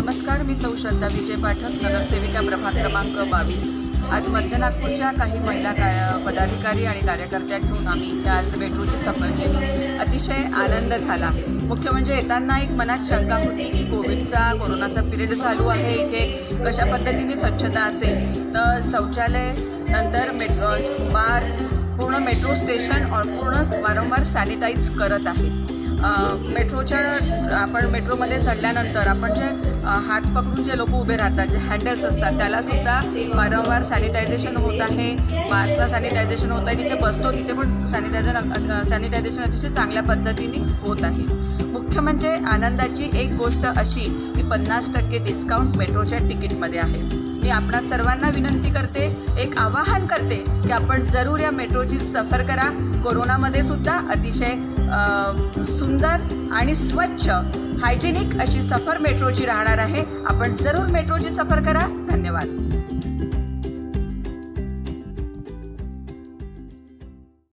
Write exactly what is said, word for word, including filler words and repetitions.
नमस्कार, मी सौ श्रद्धा विजय पाठक, नगरसेविका प्रभाग क्रमांक बावीस। आज मध्य नागपूरच्या काही महिला पदाधिकारी आणि कार्यकर्त्या घेऊन आम्ही इथे आज मेट्रोची सफर केली। अतिशय आनंद झाला। मुख्य म्हणजे येताना एक मनात शंका होती की कोविडचा कोरोनाचा पिरियड चालू आहे, इथे कशा पद्धतीने स्वच्छता असेल, तर शौचालय नंतर मेट्रो बार्स पूर्ण मेट्रो स्टेशन और पूर्ण वारंवार सॅनिटाईज करत आहे। मेट्रोच्या आपण मेट्रोमध्ये चढल्यानंतर आपण जे हात पकडून जे लोक उभे राहतात, जे हँडल्स असतात, त्यालासुद्धा वारंवार सॅनिटायझेशन होत आहे। बार्सला सॅनिटायझेशन होत आहे, तिथे बसतो तिथे पण सॅनिटायझर सॅनिटायझेशन अतिशय चांगल्या पद्धतीने होत आहे। मुख्य म्हणजे आनंदाची एक गोष्ट अशी की पन्नास टक्के डिस्काउंट मेट्रोच्या तिकीटमध्ये आहे। मी आपणा सर्वांना विनंती करते, एक आवाहन करते की आपण जरूर या मेट्रोची सफर करा। कोरोनामध्ये सुद्धा अतिशय सुंदर आणि स्वच्छ हायजेनिक अशी सफर मेट्रोची राहणार आहे। आपण जरूर मेट्रोची सफर करा। धन्यवाद।